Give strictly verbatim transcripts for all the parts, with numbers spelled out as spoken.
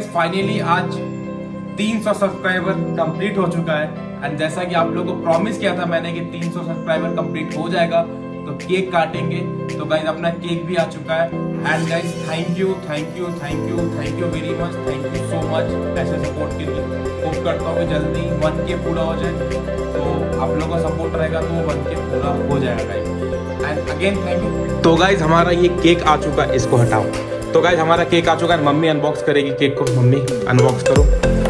Finally आज तीन सौ सब्सक्राइबर कंप्लीट हो चुका है एंड जैसा कि आप लोगों को प्रॉमिस किया था मैंने कि तीन सौ सब्सक्राइबर कंप्लीट हो जाएगा तो केक काटेंगे। तो गाइज अपना केक भी आ चुका है and guys thank you thank you thank you thank you very much, thank you so much ऐसे सपोर्ट के लिए। होप करता हूँ कि जल्दी वन के पूरा हो जाए, तो आप लोगों का सपोर्ट रहेगा तो वन के पूरा हो जाएगा guys and again thank you. तो गाइज हमारा ये केक आ चुका है, इसको हटाओ। तो गाइज हमारा केक आ चुका है, मम्मी अनबॉक्स करेगी केक को। मम्मी अनबॉक्स करो।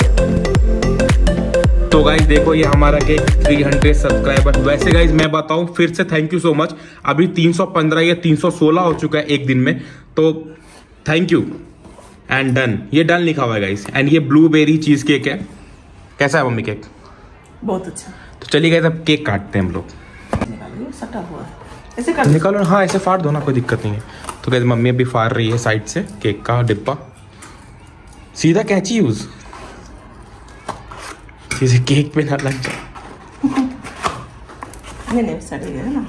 तो गाइज देखो ये हमारा केक तीन सौ सब्सक्राइबर। वैसे गाइज मैं बताऊं फिर से थैंक यू सो मच, अभी तीन सौ पंद्रह या तीन सौ सोलह हो चुका है एक दिन में, तो थैंक यू एंड डन। ये डन लिखा हुआ है गाइज एंड ये ब्लूबेरी चीज केक है। कैसा है मम्मी केक? बहुत अच्छा। तो चलिए गाइज अब केक काटते हैं हम लोग। सटा हुआ है ऐसे कर निकालो। हाँ ऐसे फाड़ दो ना, कोई दिक्कत नहीं है। तो गाइज मम्मी अभी फाड़ रही है साइड से केक का डिब्बा। सीधा कैंची यूज, इसे केक पे ना लग जाए। नहीं नहीं सड़ेगा ना।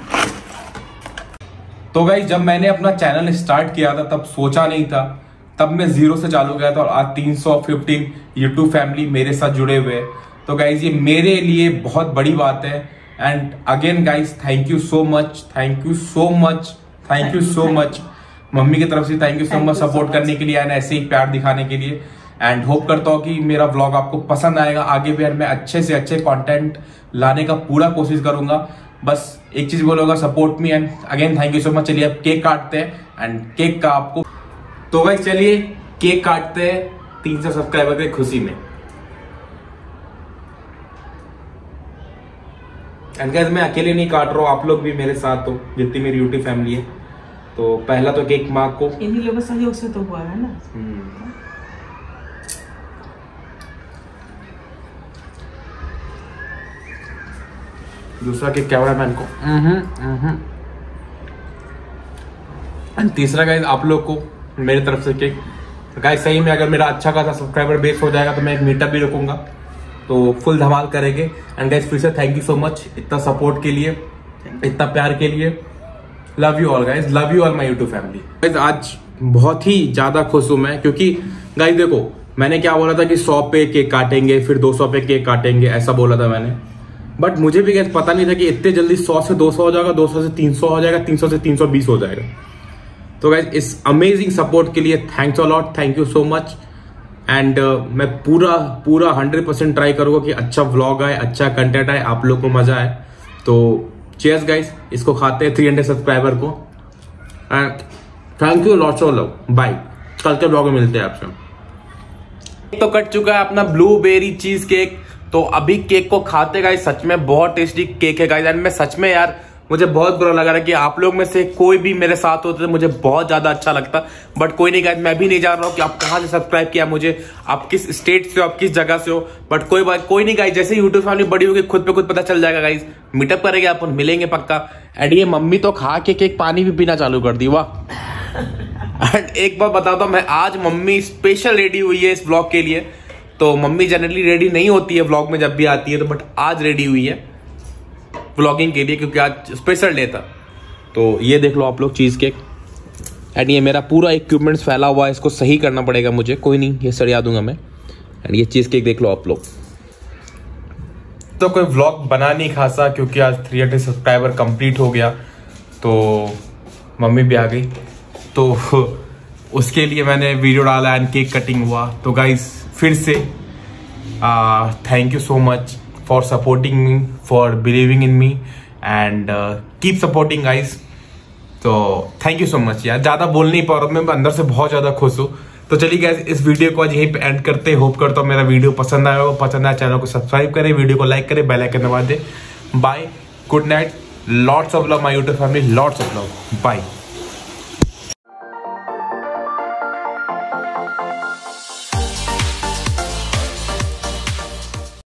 तो गाइस जब मैंने अपना चैनल स्टार्ट किया था तब सोचा नहीं था, तब मैं जीरो से चालू किया था और आज तीन सौ पंद्रह यूट्यूब फैमिली मेरे साथ जुड़े हुए हैं। तो गाइस ये मेरे लिए बहुत बड़ी बात है and again guys thank you so much, thank you so much, thank you so much. Mummy की तरफ से thank you so much support करने के लिए एंड ऐसे ही प्यार दिखाने के लिए एंड होप करता हूँ कि मेरा व्लॉग आपको पसंद आएगा। आगे भी मैं अच्छे से अच्छे कंटेंट लाने का पूरा कोशिश करूंगा। बस एक चीज बोलूंगा, support me and again thank you so much. चलिए अब केक काटते हैं एंड केक का आपको। तो भाई चलिए केक काटते हैं तीन सौ सब्सक्राइबर की खुशी में। एंड गाइस मैं अकेले नहीं काट रहा हूँ, आप लोग भी मेरे साथ हो जितनी मेरी यूट्यूब फैमिली है। तो पहला तो केक माँ को इन्हीं लोगों सहयोग से तो हुआ है ना। दूसरा केक कैमरामैन को एंड तीसरा गाइस आप लोग को मेरी तरफ से केक। गाइस सही में अगर मेरा अच्छा खासा सब्सक्राइबर बेस हो जाएगा तो मैं एक मीटअप भी रखूंगा, तो फुल धमाल करेंगे। एंड गाइस फिर से थैंक यू सो मच इतना सपोर्ट के लिए, इतना प्यार के लिए। Love you all guys, love you all my YouTube family. Guys आज बहुत ही ज्यादा खुश हूं मैं, क्योंकि गाइस देखो मैंने क्या बोला था कि सौ पे केक काटेंगे फिर दो सौ पे केक काटेंगे, ऐसा बोला था मैंने। बट मुझे भी गाइस पता नहीं था कि इतने जल्दी सौ से दो सौ हो जाएगा, दो सौ से तीन सौ हो जाएगा, तीन सौ से तीन सौ बीस हो जाएगा। तो गाइस इस अमेजिंग सपोर्ट के लिए thanks a lot, thank you so much. And मैं पूरा पूरा हंड्रेड परसेंट ट्राई करूंगा कि अच्छा व्लॉग आए, अच्छा कंटेंट आए, आप लोग को मजा आए। तो चीयर्स गाइस, इसको खाते हैं तीन सौ सब्सक्राइबर को and thank you lots of love. Bye, कल के व्लॉग में मिलते हैं आपसे। तो कट चुका है अपना ब्लूबेरी चीज केक। तो अभी केक को खाते गाइस, सच में बहुत टेस्टी केक है गाइस। एंड मैं सच में यार मुझे बहुत बुरा लगा रहा कि आप लोग में से कोई भी मेरे साथ होते तो मुझे बहुत ज्यादा अच्छा लगता। बट कोई नहीं गाइस, मैं भी नहीं जान रहा हूँ कि आप कहाँ से सब्सक्राइब किया मुझे, आप किस स्टेट से हो, आप किस जगह से हो। बट कोई बात कोई नहीं गाइस, जैसे यूट्यूब फैमिली बड़ी होगी खुद पे खुद पता चल जाएगा गाइस। मीटअप करेंगे अपन, मिलेंगे पक्का। एंड ये मम्मी तो खा के केक पानी भी पीना चालू कर दी, वाह। एंड एक बात बताता हूँ मैं, आज मम्मी स्पेशल रेडी हुई है इस ब्लॉग के लिए। तो मम्मी जनरली रेडी नहीं होती है व्लॉग में जब भी आती है, तो बट आज रेडी हुई है व्लॉगिंग के लिए क्योंकि आज स्पेशल डे था। तो ये देख लो आप लोग चीज केक एंड ये मेरा पूरा इक्विपमेंट्स फैला हुआ है, इसको सही करना पड़ेगा मुझे, कोई नहीं ये सरिया दूंगा मैं। एंड ये चीज केक देख लो आप लोग। तो कोई व्लॉग बना नहीं खासा क्योंकि आज तीन सौ सब्सक्राइबर कंप्लीट हो गया, तो मम्मी भी आ गई तो उसके लिए मैंने वीडियो डाला एंड केक कटिंग हुआ। तो गाइस फिर से thank you so much for supporting me, for believing in me and keep supporting guys. तो थैंक यू सो मच यार, ज्यादा बोल नहीं पा रहा हूँ मैं, अंदर से बहुत ज्यादा खुश हूँ। तो चलिए गाइस इस वीडियो को आज यहीं पे एंड करते हैं। होप करता हूँ मेरा वीडियो पसंद आया हो, पसंद आया चैनल को सब्सक्राइब करें, वीडियो को लाइक करें, बेल आइकन दबा दें। Bye, good night, lots of love my YouTube family, lots of love, bye.